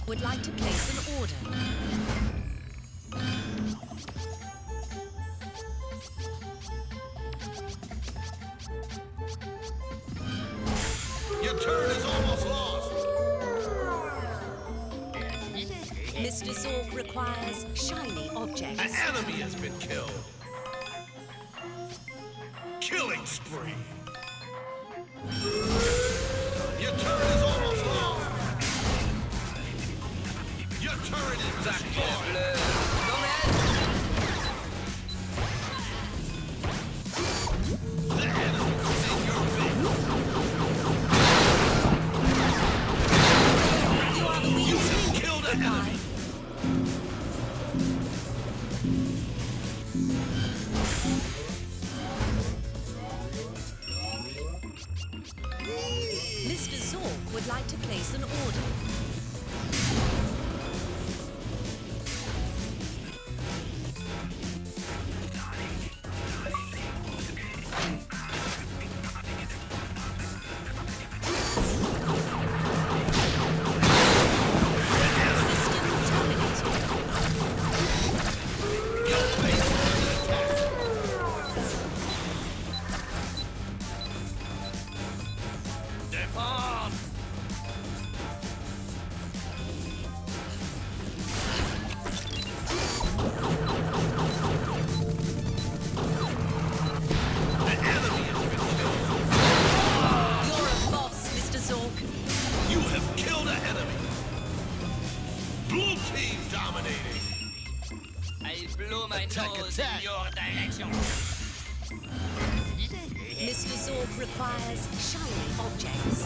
Zork would like to place an order. Your turn is almost lost. Mr. Zork requires shiny objects. An enemy has been killed. Killing spree. Your turn is almost lost. Your turret is back on. The enemy is in your base. You have killed an enemy. Mr. Zork would like to place an order. You have killed an enemy. Blue team dominating. I blow my nose in your direction. Mr. Zork requires shiny objects.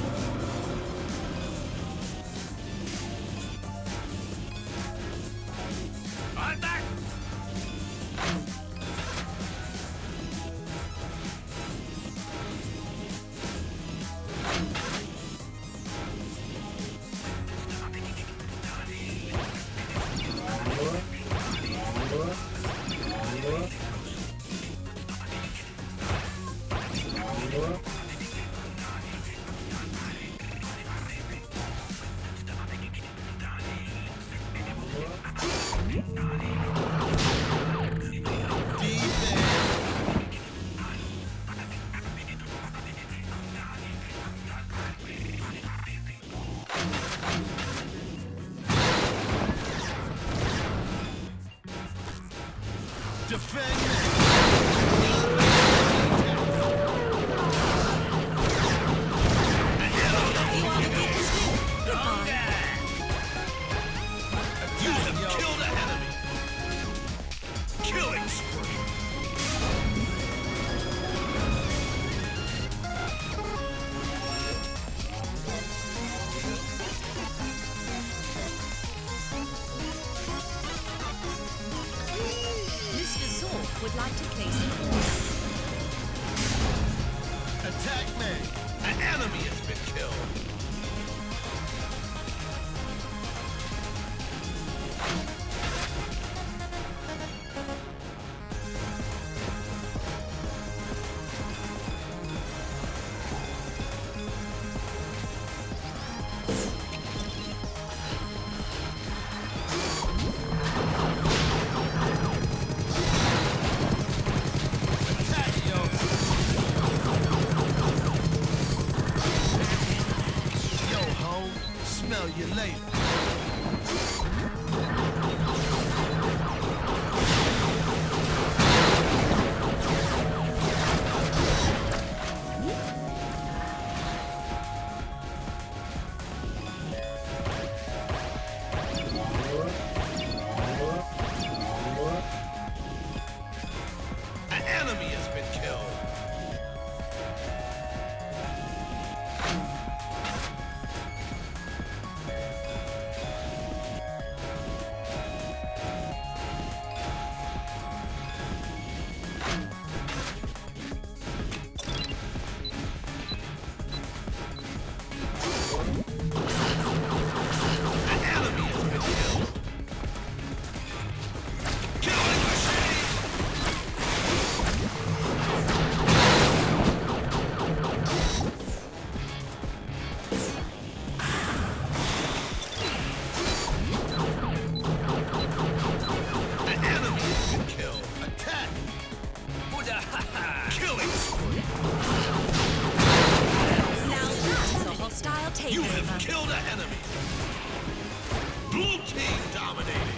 I'm back. Killing spree. Now that's a hostile takeover. You have killed an enemy. Blue team dominating.